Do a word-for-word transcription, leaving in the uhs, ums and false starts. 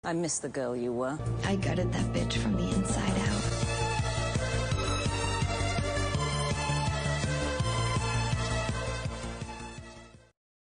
I miss the girl you were. I gutted that bitch from the inside